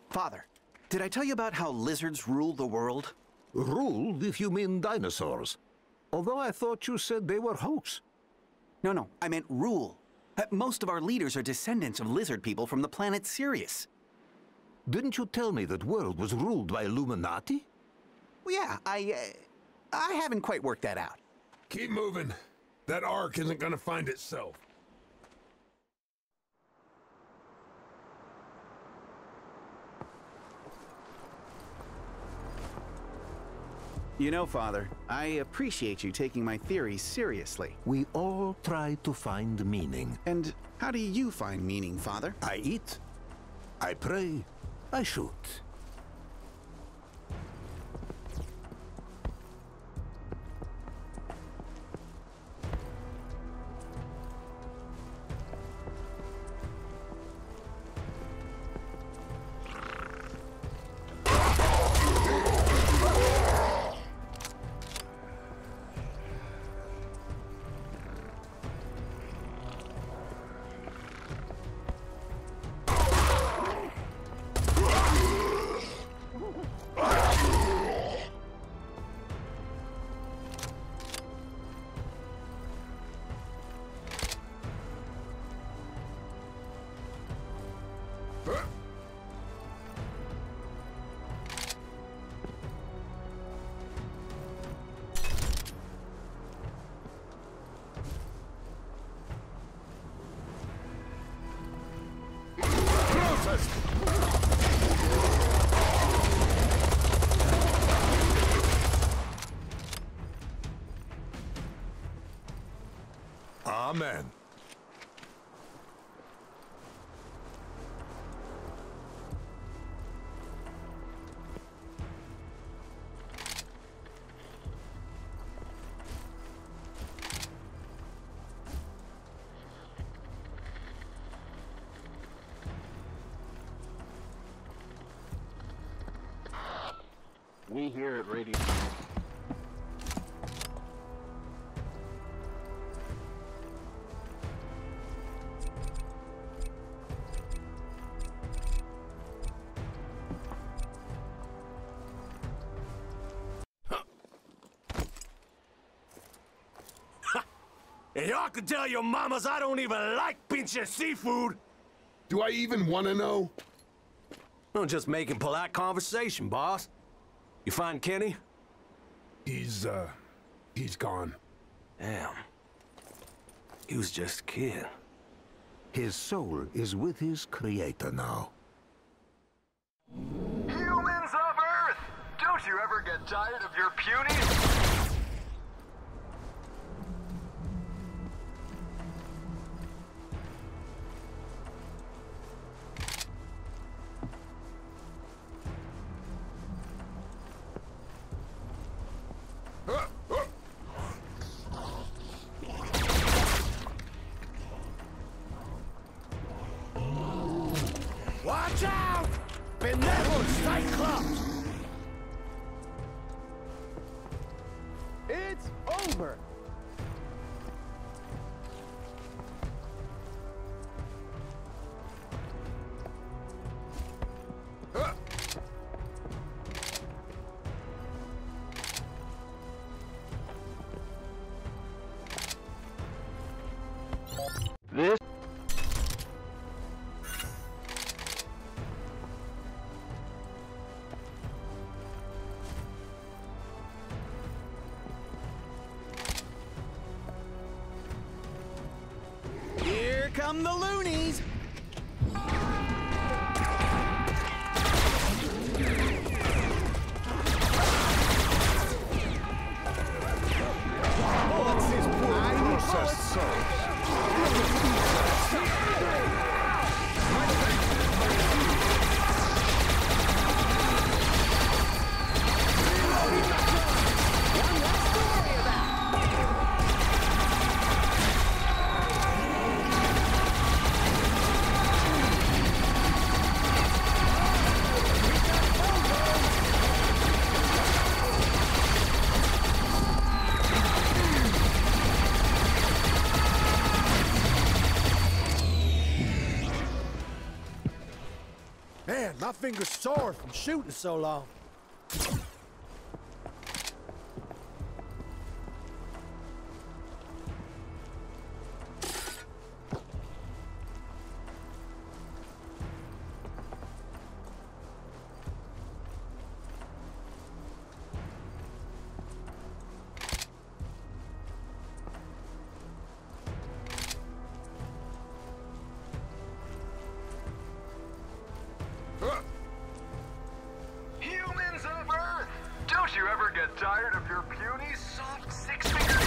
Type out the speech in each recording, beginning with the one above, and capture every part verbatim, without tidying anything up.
Father, did I tell you about how lizards rule the world? Ruled, if you mean dinosaurs. Although I thought you said they were hoax. No, no, I meant rule. Uh, most of our leaders are descendants of lizard people from the planet Sirius. Didn't you tell me that world was ruled by Illuminati? Well, yeah, I, uh, I haven't quite worked that out. Keep moving. That ark isn't gonna find itself. You know, Father, I appreciate you taking my theories seriously. We all try to find meaning. And how do you find meaning, Father? I eat, I pray, I shoot. Amen. We here at Radio... And y'all can tell your mamas I don't even like pinche seafood. Do I even want to know? I'm just making polite conversation, boss. You find Kenny? He's, uh, he's gone. Damn. He was just a kid. His soul is with his creator now. Humans of Earth! Don't you ever get tired of your puny... Watch out! Benevolent Cyclops! It's over! This... Here come the loonies! What's his poor processed souls? Man, my finger's sore from shooting so long. Humans of Earth! Don't you ever get tired of your puny, soft, six-fingered...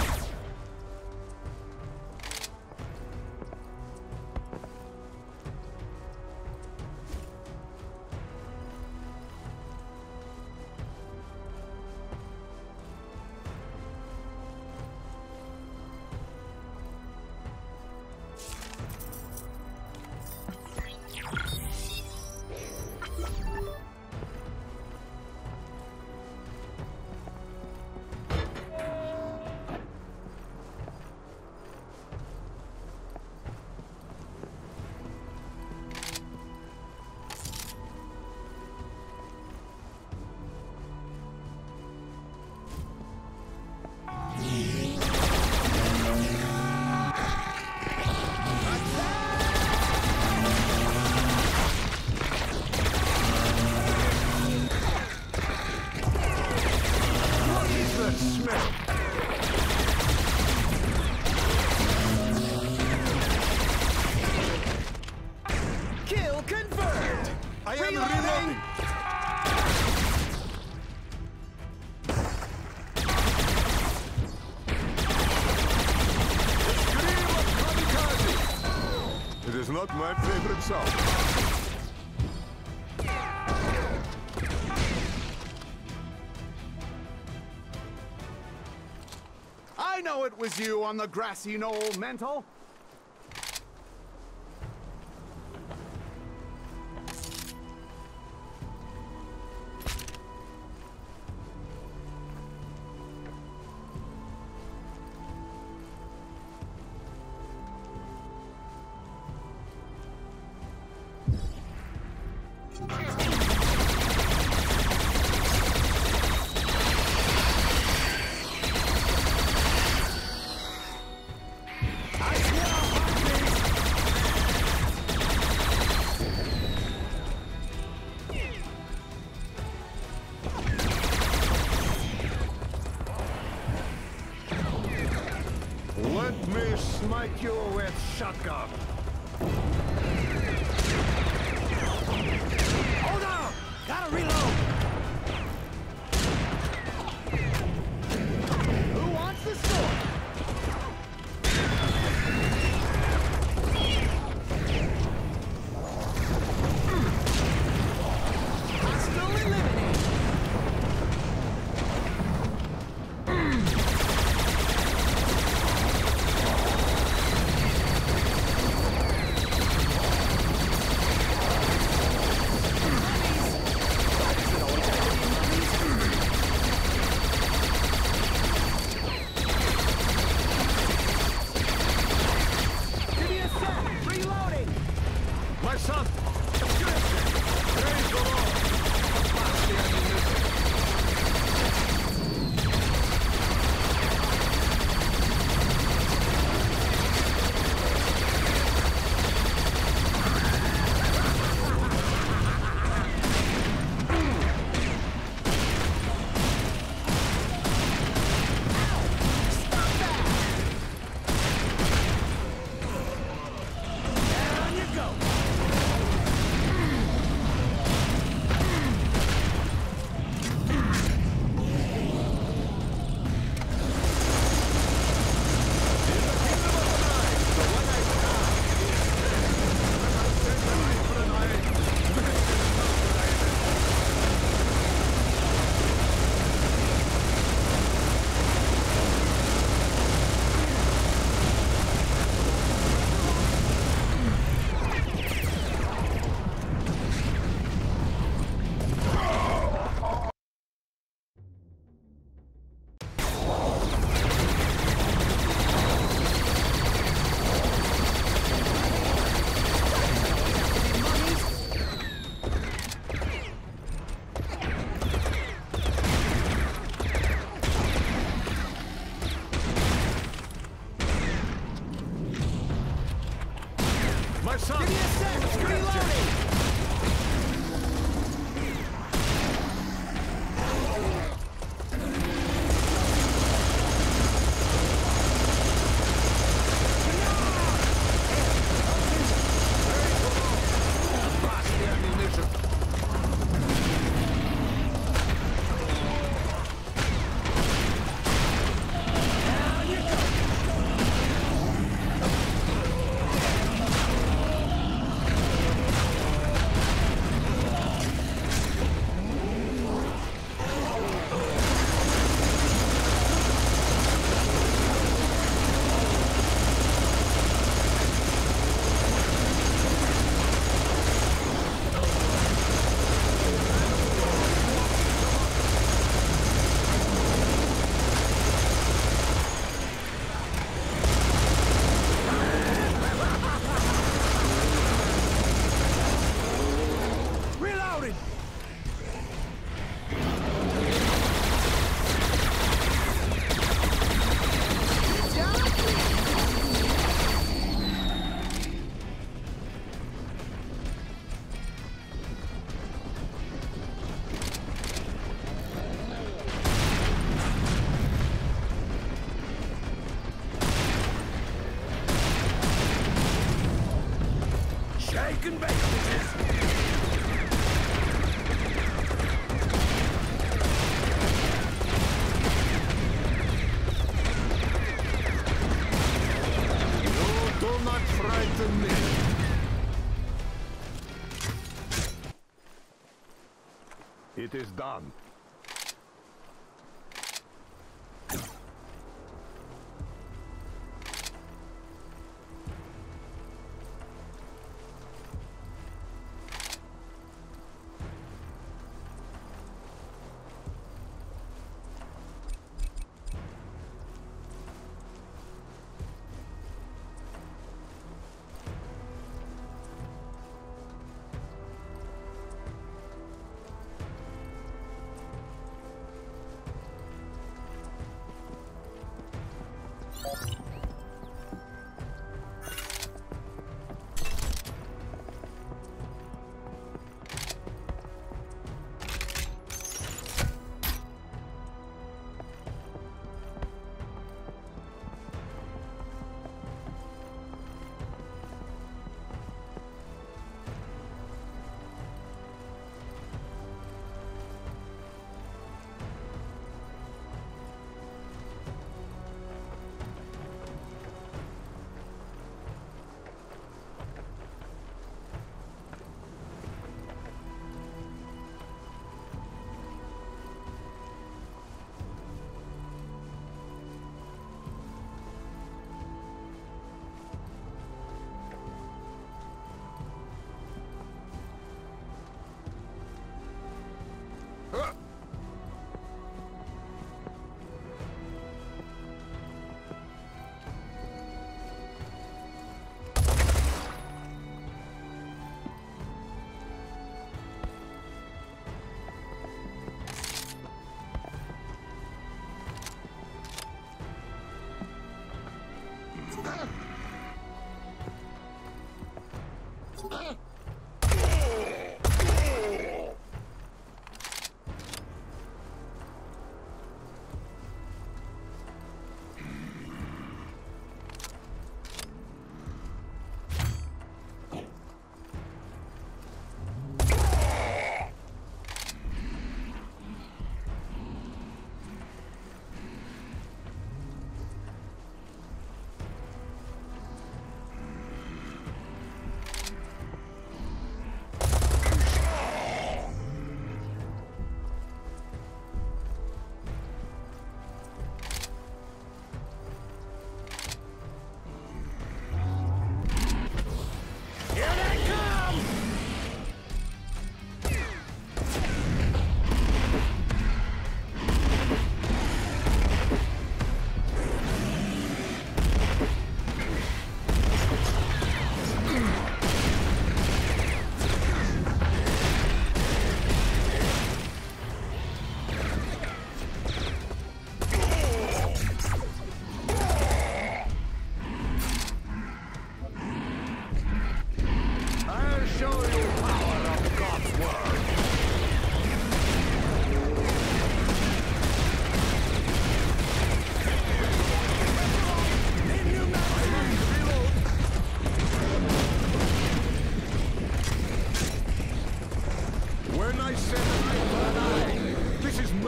Kill confirmed! I am reloading! It is not my favorite sound. I know it was you on the grassy knoll, Mental. Let me smite you with shotgun. Hold on! Gotta reload! Who wants the sword? Hostile eliminated! My son! Praise the Lord! Pass the ammunition. Down you go! My son! Give me a sec! Reloading! It is done.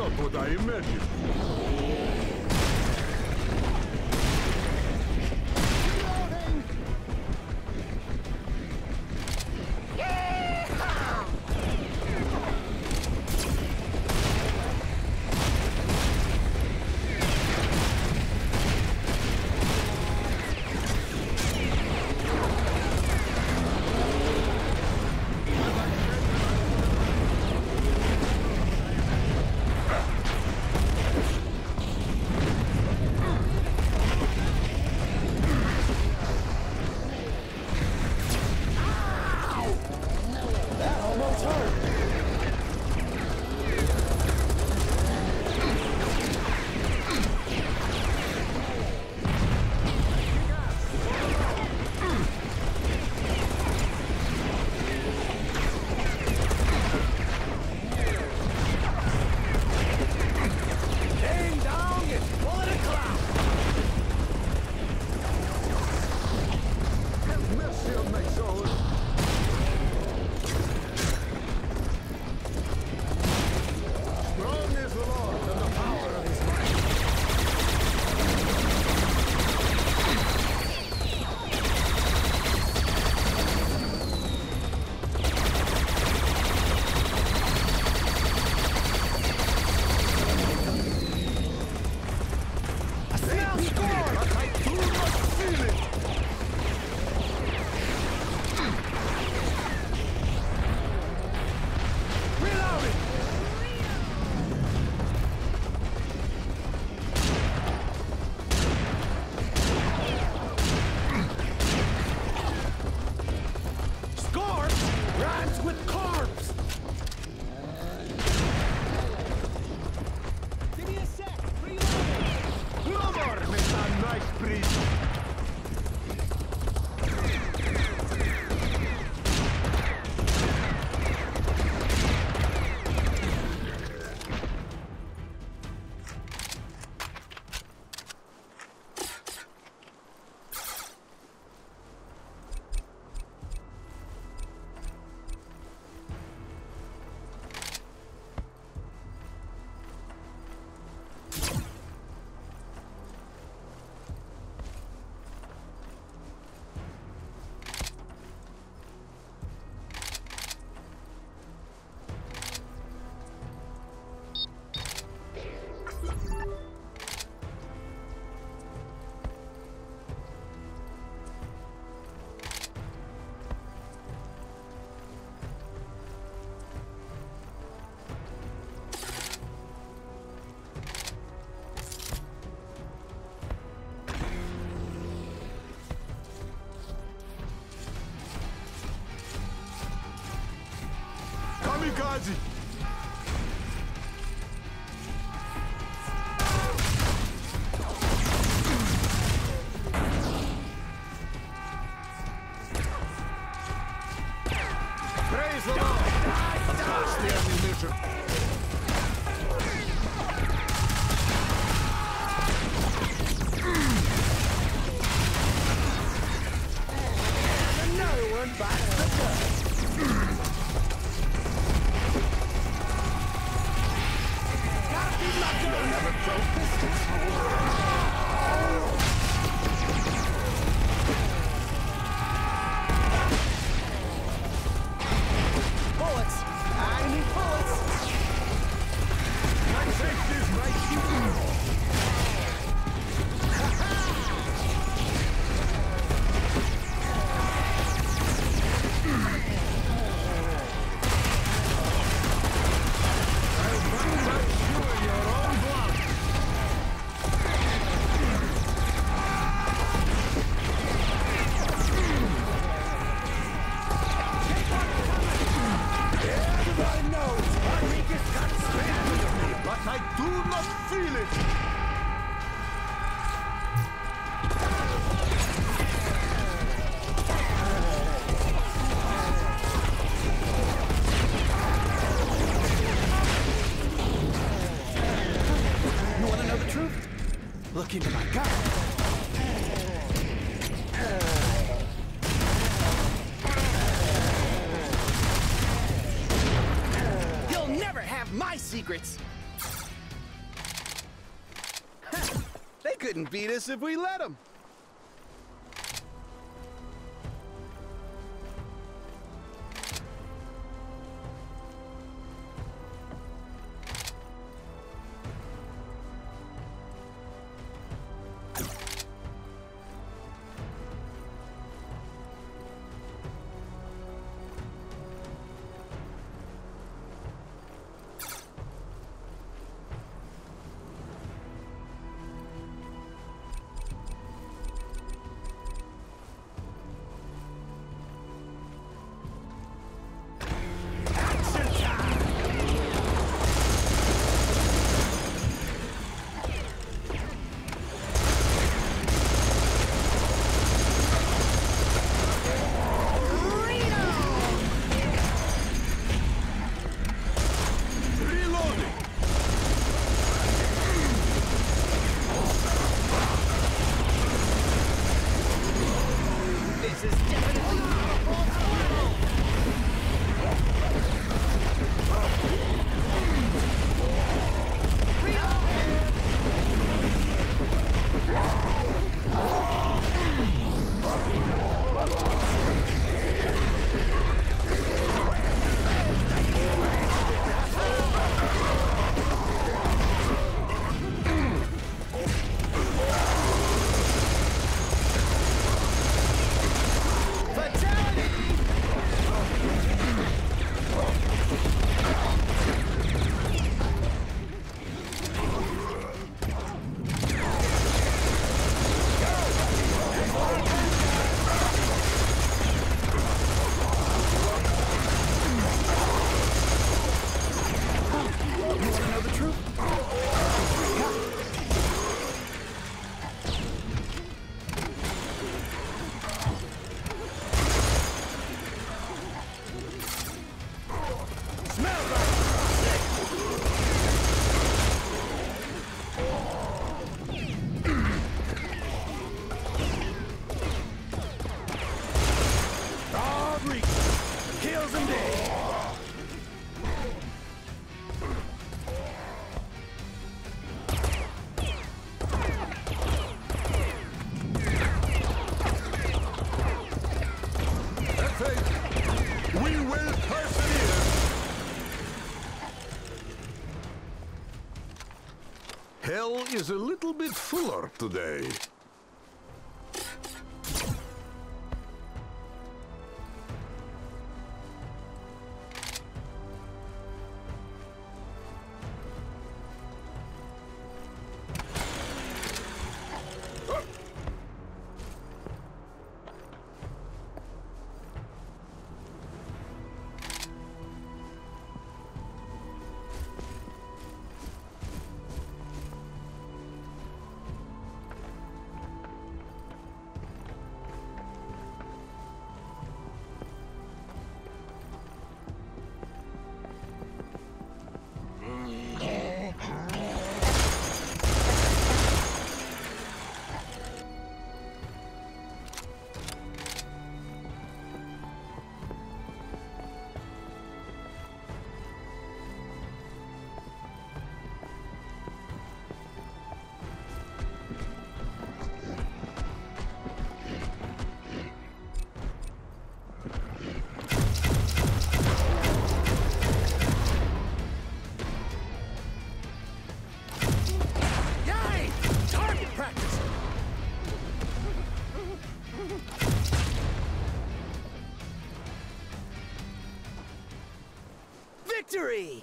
not what I imagined. Kamikaze! Praise the Lord! Attach the ammunition! Another one bites the dust. Gotta be lucky you'll never throw pistols. Bullets! I need bullets! My safety's my shooting. Look into my gut. You'll never have my secrets! couldn't beat us if we let him. Hell is a little bit fuller today. Victory!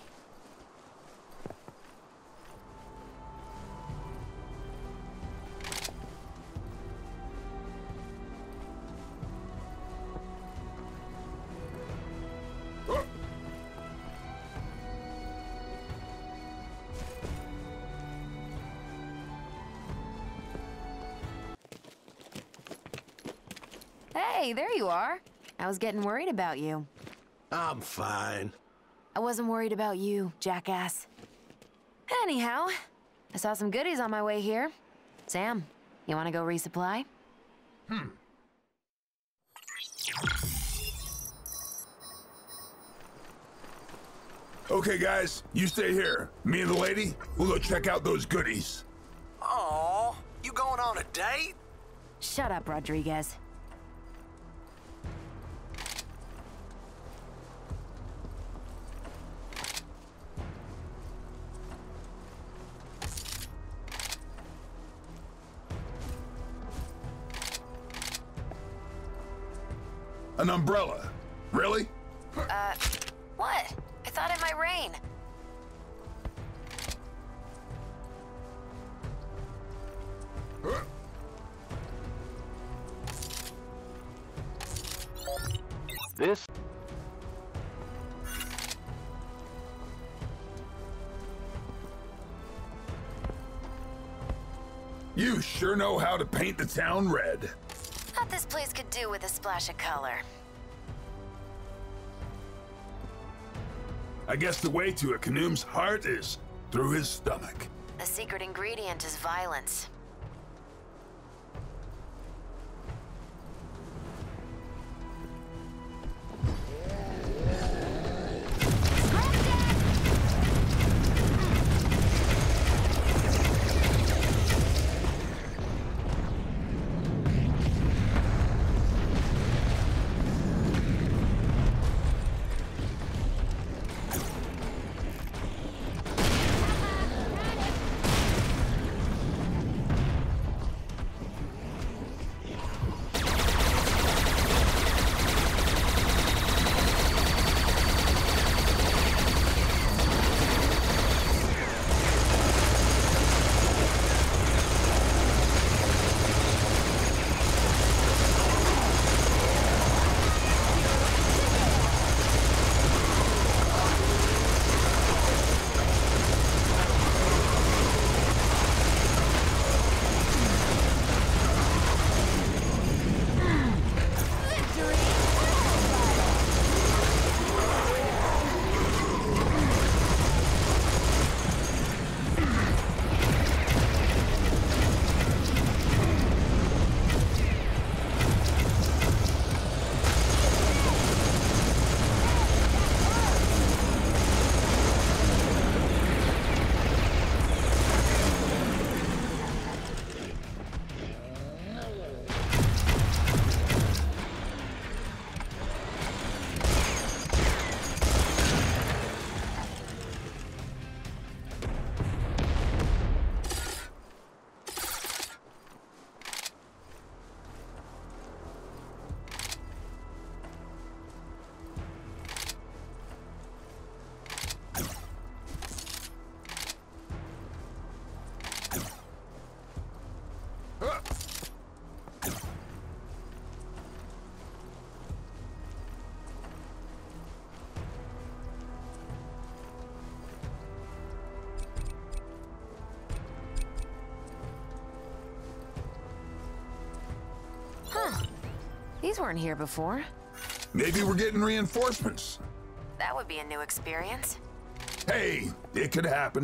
Hey, there you are. I was getting worried about you. I'm fine. I wasn't worried about you, jackass. Anyhow, I saw some goodies on my way here. Sam, you want to go resupply? Hmm. Okay, guys, you stay here. Me and the lady, we'll go check out those goodies. Aw, you going date? Shut up, Rodriguez. An umbrella? Really? Uh, what? I thought it might rain. This You sure know how to paint the town red. Thought this place could do with a splash of color. I guess the way to a Khnum's heart is through his stomach. The secret ingredient is violence. Huh. These weren't here before. Maybe we're getting reinforcements. That would be a new experience. Hey, it could happen.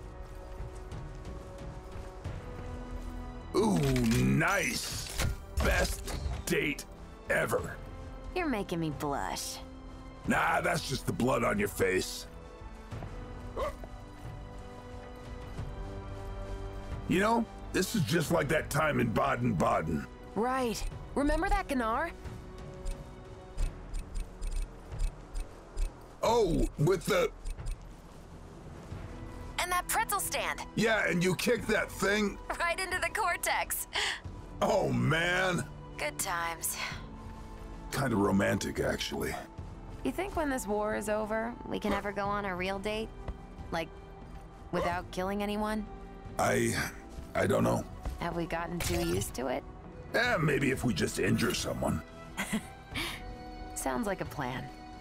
Ooh, nice. Best date ever. You're making me blush. Nah, that's just the blood on your face. You know, this is just like that time in Baden-Baden. Right. Remember that Gnar? Oh, with the... And that pretzel stand. Yeah, and you kicked that thing... Right into the cortex. Oh, man. Good times. Kind of romantic, actually. You think when this war is over, we can ever go on a real date? Like, without killing anyone? I... I don't know. Have we gotten too used to it? Eh, maybe if we just injure someone. Sounds like a plan.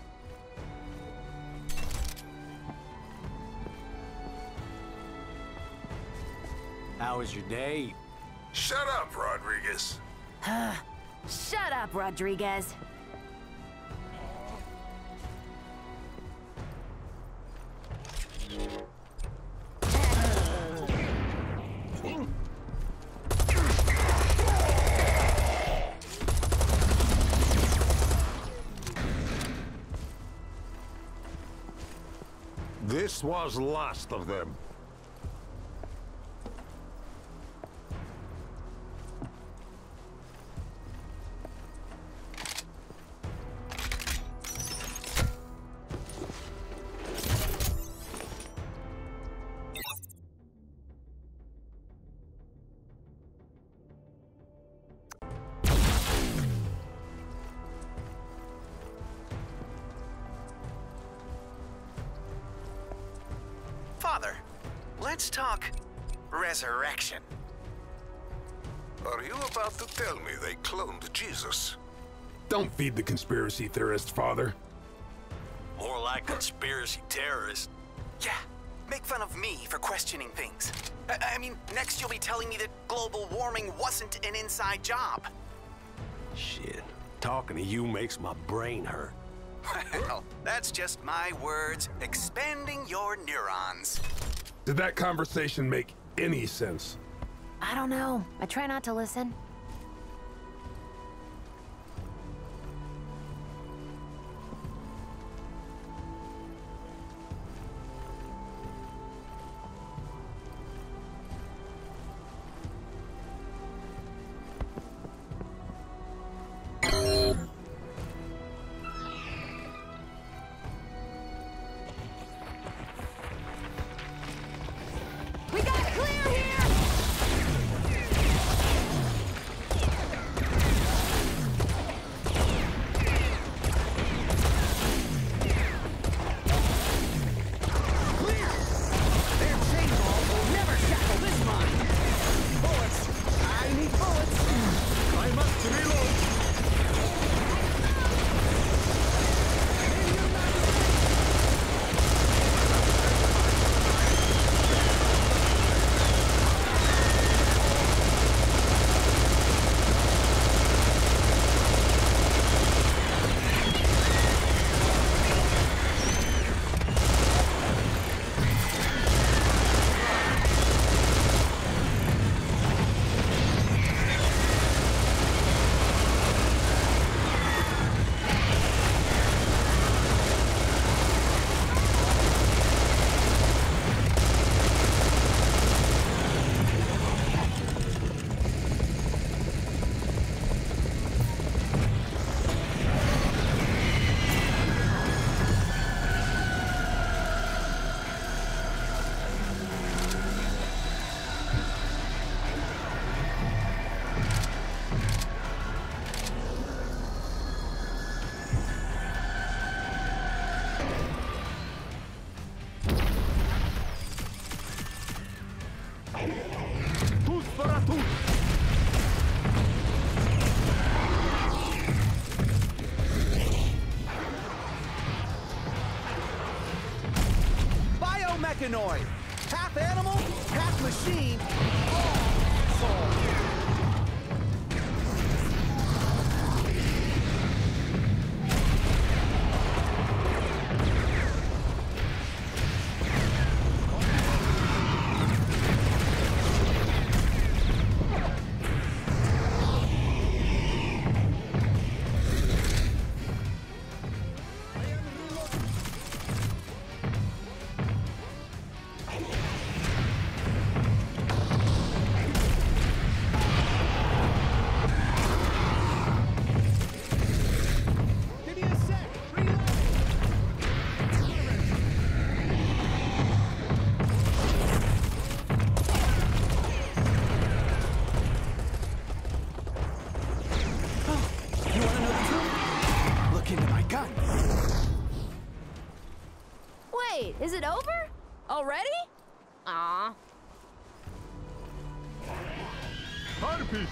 How was your day? Shut up, Rodriguez. Shut up, Rodriguez. This was last of them. let's talk resurrection. Are you about to tell me they cloned Jesus? Don't feed the conspiracy theorist, Father. More like conspiracy terrorist. Yeah, make fun of me for questioning things. I, I mean, next you'll be telling me that global warming wasn't an inside job. Shit, talking to you makes my brain hurt. Well, that's just my words expanding your neurons. Did that conversation make any sense? I don't know. I try not to listen. We got clear here! Biomechanoid! Half animal, half machine, all soul. Wait, is it over? Already? Aw. Timepiece!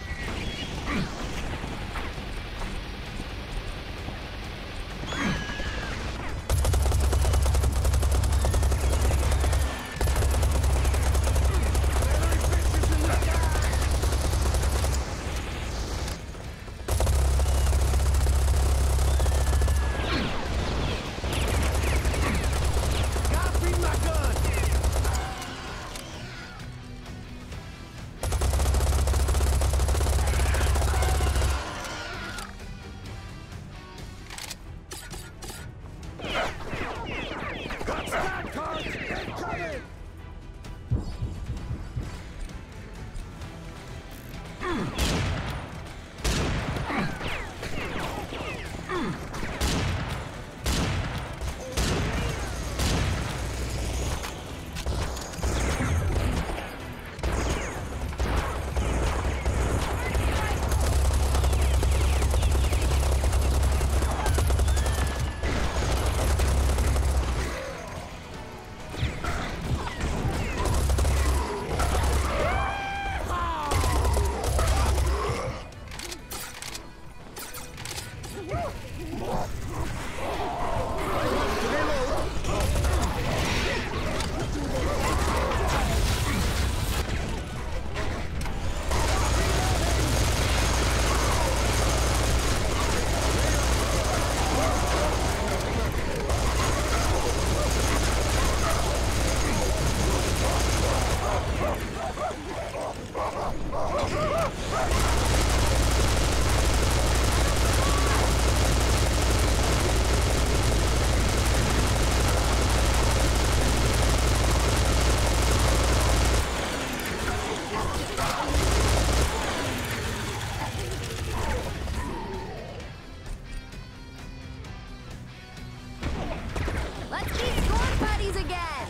bodies again!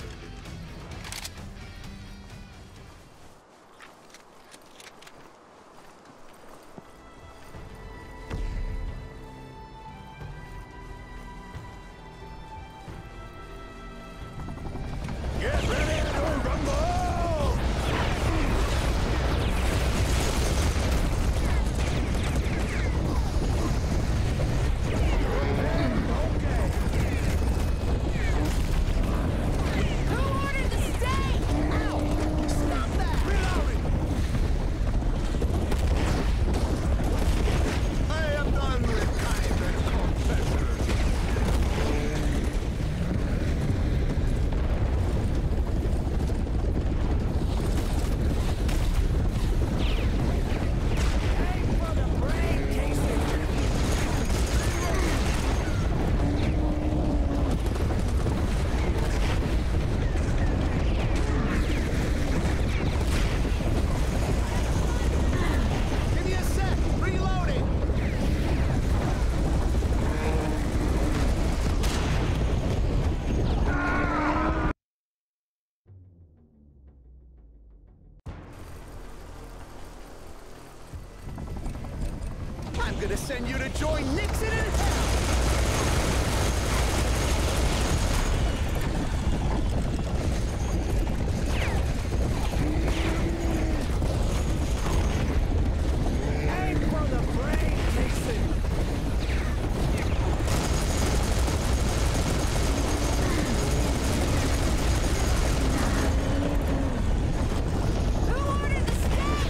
Get ready to rumble! I'm gonna send you to join Nixon in hell! Aim for the brain, Nixon! Who ordered the steak?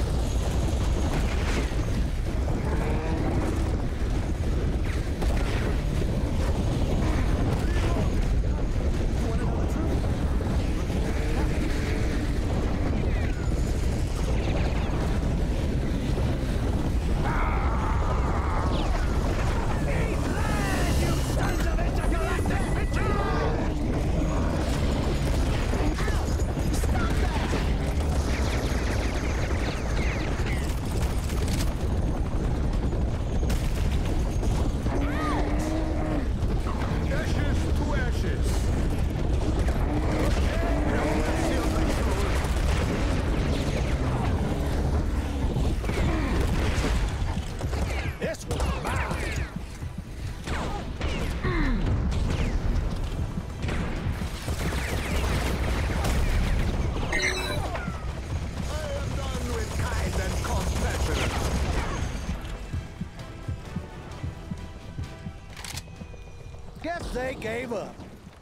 Guess they gave up.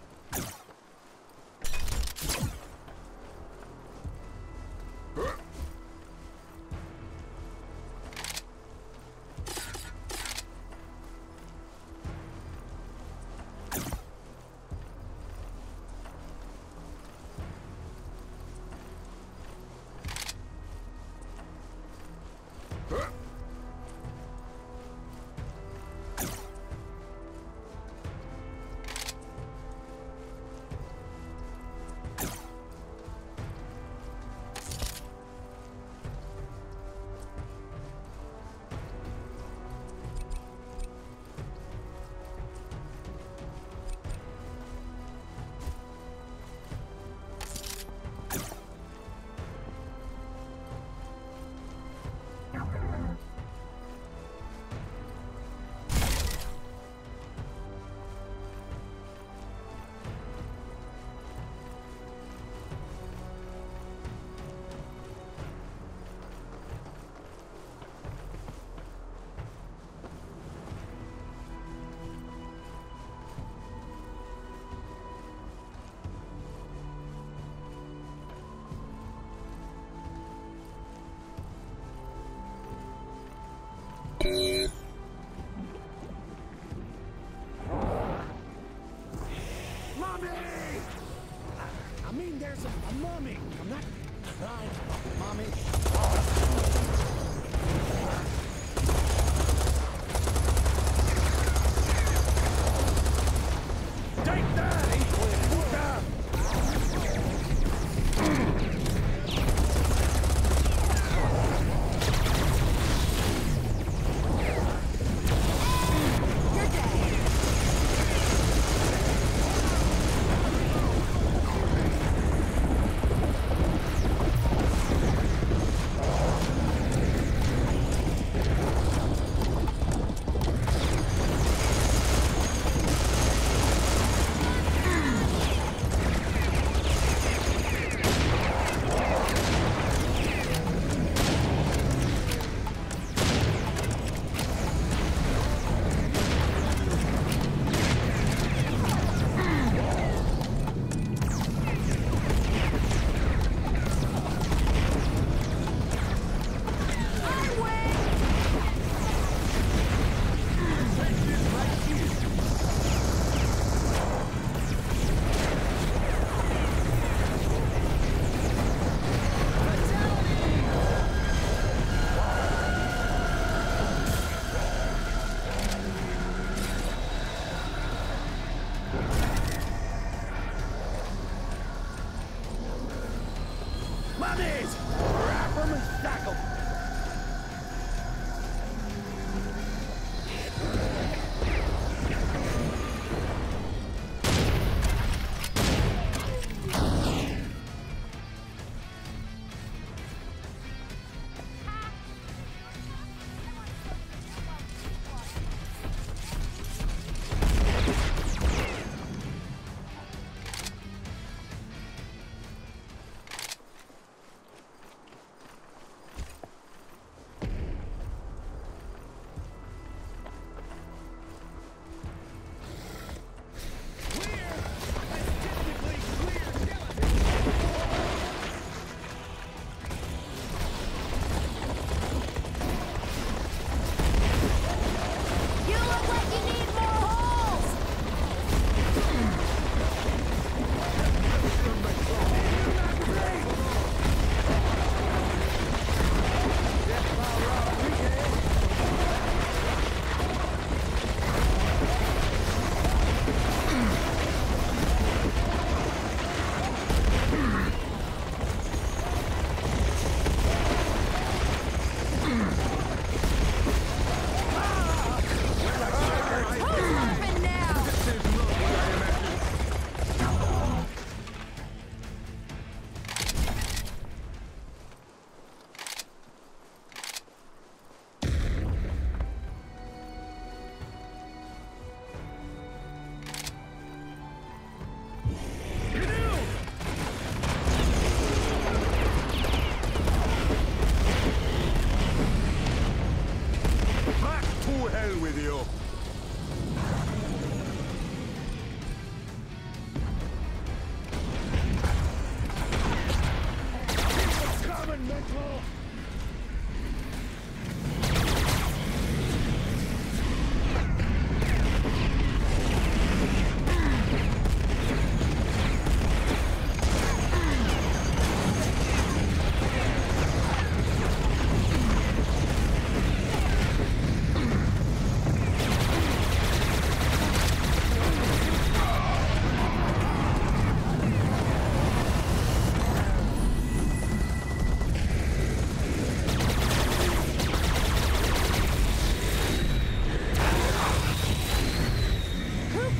Mommy! I mean, there's a, a mummy. I'm not trying to... Mommy? Take that, Equid! You're dead.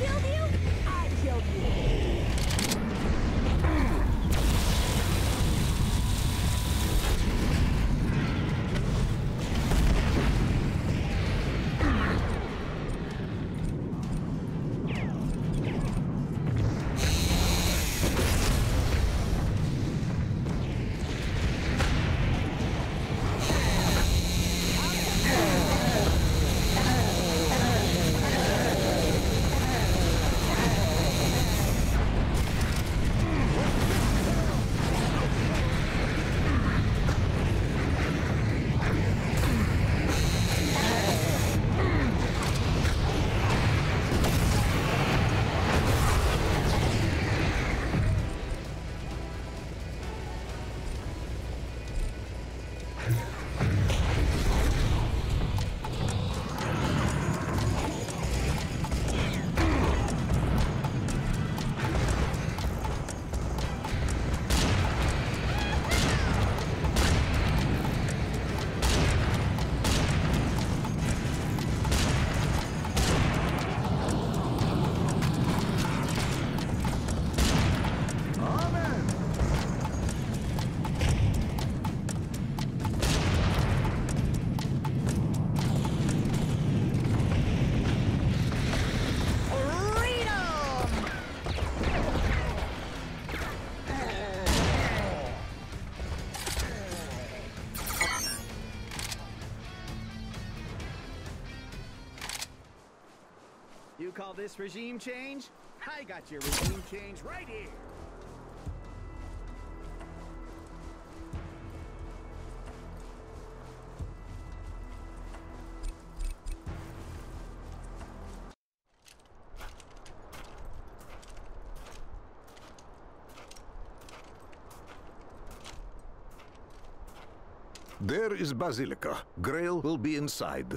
killed you? I killed you. You call this regime change? I got your regime change right here. There is Basilica. Grail will be inside.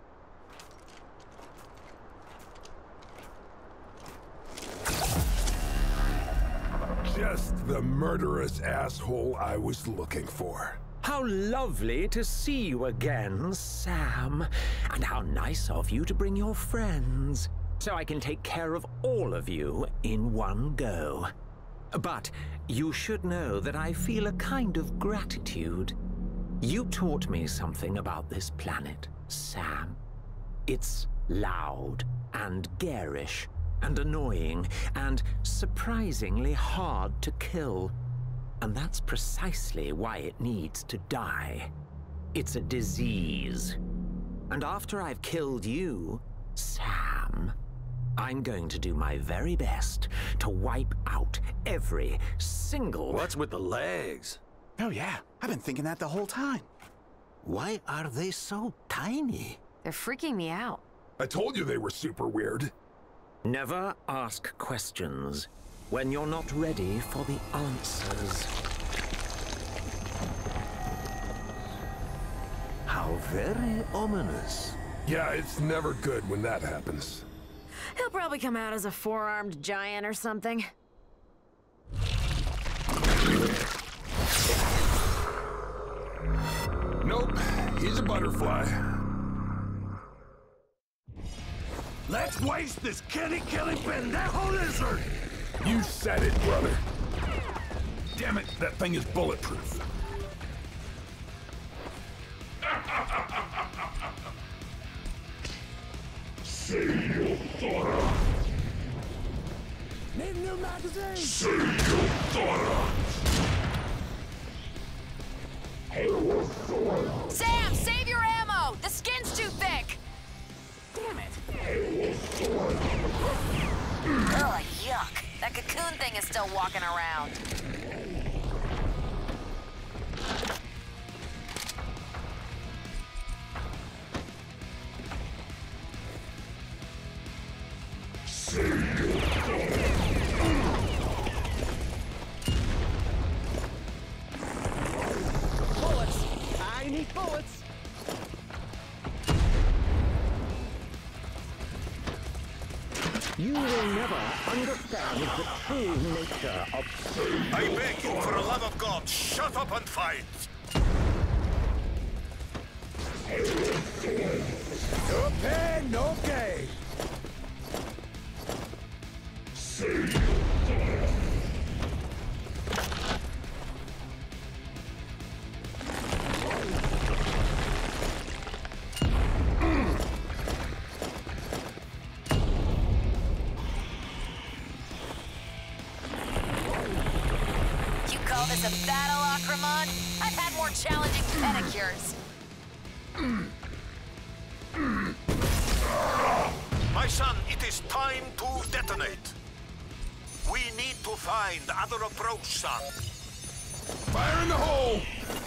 Just the murderous asshole I was looking for. How lovely to see you again, Sam. And how nice of you to bring your friends, so I can take care of all of you in one go. But you should know that I feel a kind of gratitude. You taught me something about this planet, Sam. It's loud and garish and annoying and surprisingly hard to kill. And that's precisely why it needs to die. It's a disease. And after I've killed you, Sam, I'm going to do my very best to wipe out every single... What's with the legs? Oh yeah, I've been thinking that the whole time. Why are they so tiny? They're freaking me out. I told you they were super weird. Never ask questions when you're not ready for the answers. How very ominous. Yeah, it's never good when that happens. He'll probably come out as a four-armed giant or something. Nope, he's a butterfly. Let's waste this kitty-killing pendejo lizard! You said it, brother. Damn it, that thing is bulletproof. Sayonara. Need a new magazine! Sayonara. Sam, save your ammo! The skin's too thick! Damn it. Ugh, yuck. That cocoon thing is still walking around. Bullets! I need bullets! You will never understand the true nature of... I beg you, for the love of God, shut up and fight! No pain, no gain. Call this a battle, Achriman? I've had more challenging pedicures. My son, it is time to detonate. We need to find other approach, son. Fire in the hole!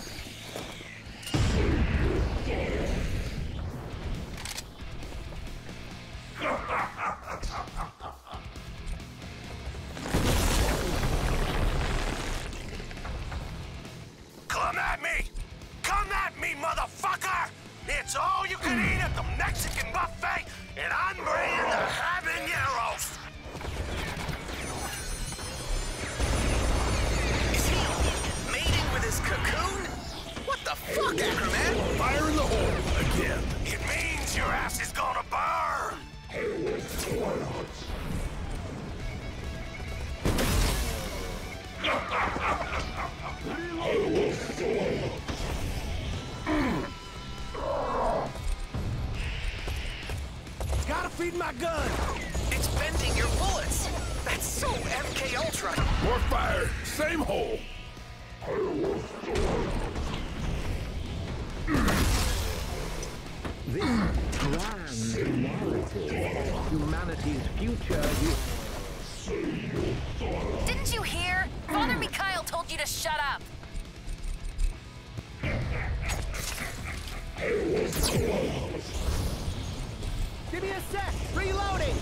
Come at me! Come at me, motherfucker! It's all you can eat at the Mexican buffet, and I'm bringing the habaneros! Is he mating with his cocoon? What the fuck, Achriman? Fire in the hole again. It means your ass is gonna burn! Gotta feed my gun! It's bending your bullets. That's so M K Ultra. More fire. Same hole. This grand narrative of humanity's future is... Didn't you hear? Father Mikhail told you to shut up. Give me a sec! Reloading!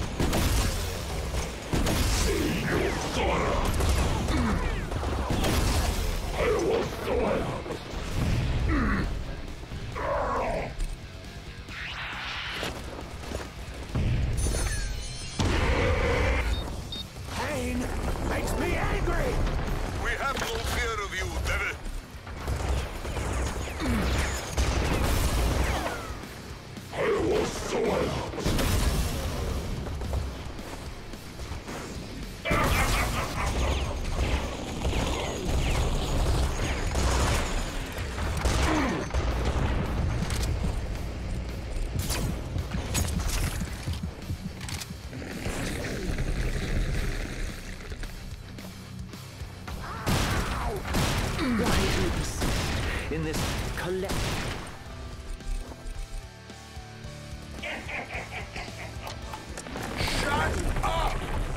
Pain makes me angry! We have no fear of you, devil. in this collection. Shut up!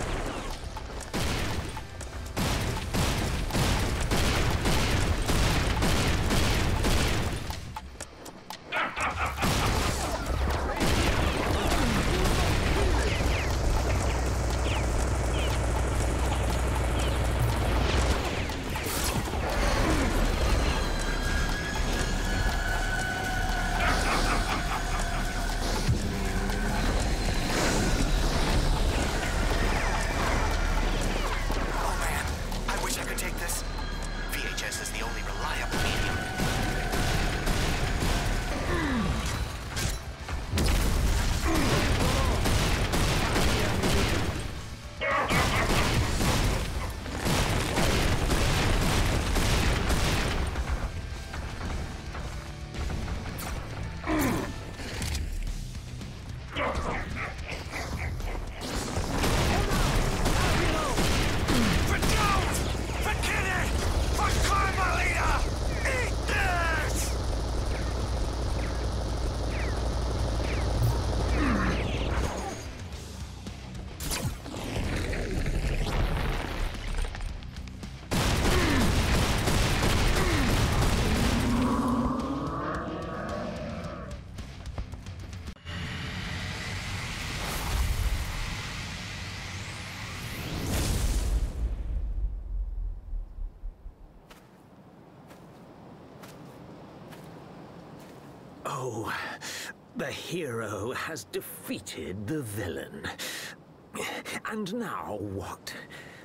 Oh, the hero has defeated the villain. And now what?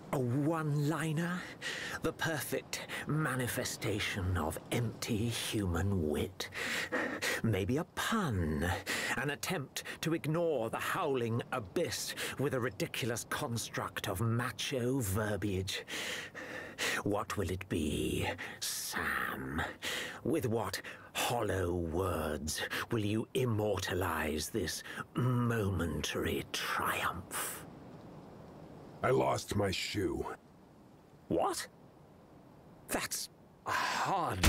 A one-liner? The perfect manifestation of empty human wit. Maybe a pun. An attempt to ignore the howling abyss with a ridiculous construct of macho verbiage. What will it be, Sam? With what hollow words will you immortalize this momentary triumph? I lost my shoe. What? That's hardly...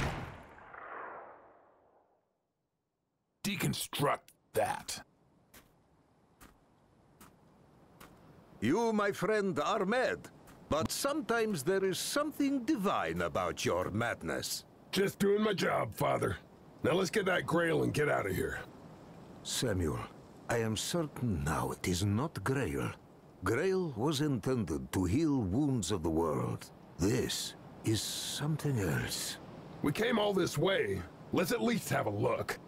Deconstruct that. You, my friend, are mad. But sometimes there is something divine about your madness. Just doing my job, Father. Now let's get that Grail and get out of here. Samuel, I am certain now it is not Grail. Grail was intended to heal wounds of the world. This is something else. We came all this way. Let's at least have a look.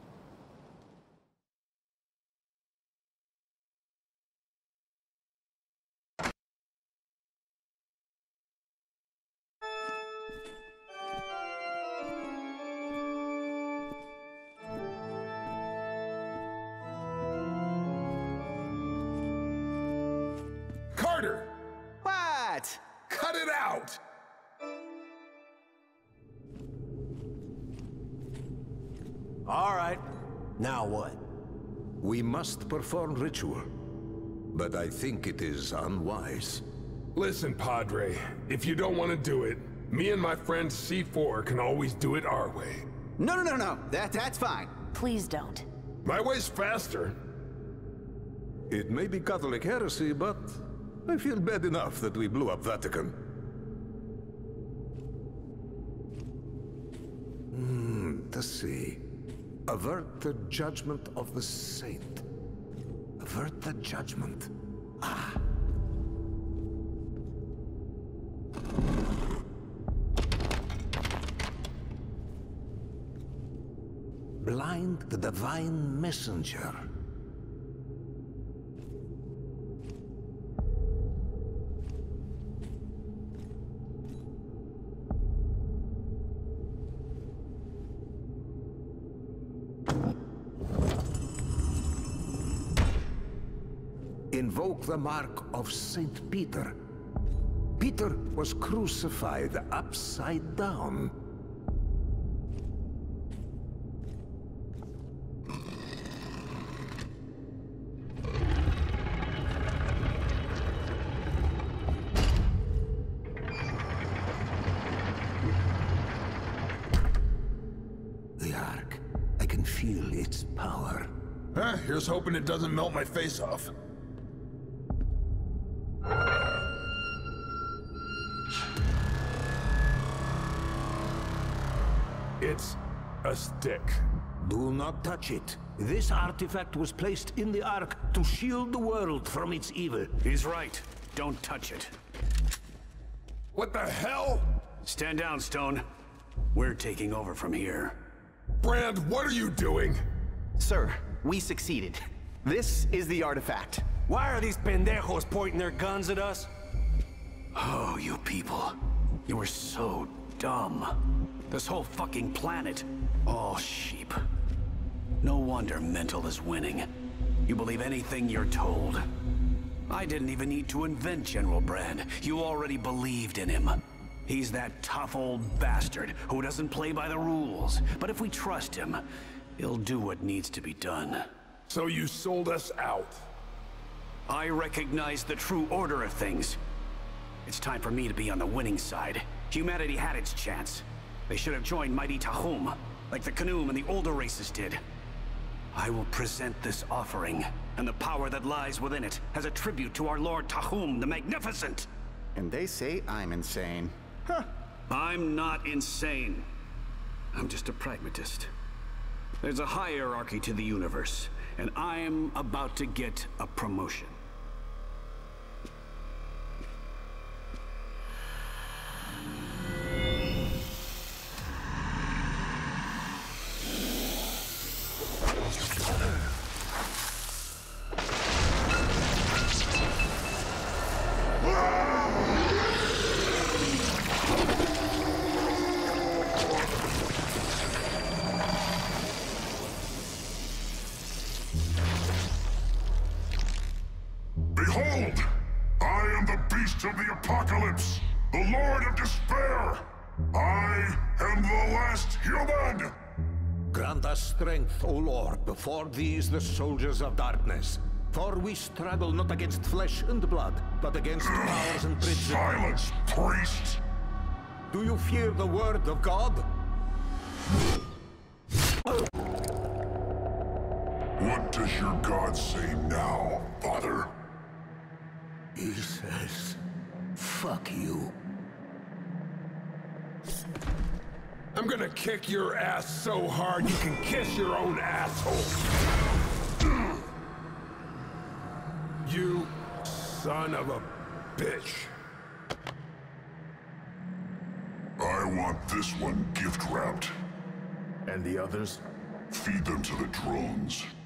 Carter! What? Cut it out! All right. Now what? We must perform ritual. But I think it is unwise. Listen, Padre. If you don't want to do it, me and my friend C four can always do it our way. No, no, no, no. That, that's fine. Please don't. My way's faster. It may be Catholic heresy, but I feel bad enough that we blew up Vatican. Hmm, let's see. Avert the judgment of the saint. Avert the judgment. Ah. Blind the divine messenger. Invoke the mark of Saint Peter. Peter was crucified upside down. The Ark. I can feel its power. Huh, here's hoping it doesn't melt my face off. It's a stick. Do not touch it. This artifact was placed in the Ark to shield the world from its evil. He's right. Don't touch it. What the hell? Stand down, Stone. We're taking over from here. Brand, what are you doing? Sir, we succeeded. This is the artifact. Why are these pendejos pointing their guns at us? Oh, you people. You were so dumb. This whole fucking planet. All sheep. No wonder Mental is winning. You believe anything you're told. I didn't even need to invent General Brand. You already believed in him. He's that tough old bastard who doesn't play by the rules. But if we trust him, he'll do what needs to be done. So you sold us out? I recognize the true order of things. It's time for me to be on the winning side. Humanity had its chance. They should have joined mighty Tahum, like the Khanum and the older races did. I will present this offering, and the power that lies within it, as a tribute to our Lord Tahum the Magnificent. And they say I'm insane. Huh. I'm not insane. I'm just a pragmatist. There's a hierarchy to the universe, and I'm about to get a promotion. Behold! I am the beast of the apocalypse, the Lord of despair! I am the last human! Grant us strength, O Lord, before these the soldiers of darkness. For we struggle not against flesh and blood, but against powers and principalities. Silence, priest! Do you fear the word of God? What does your God say now, Father? He says, fuck you. I'm gonna kick your ass so hard you can kiss your own asshole. You son of a bitch. I want this one gift-wrapped. And the others? Feed them to the drones.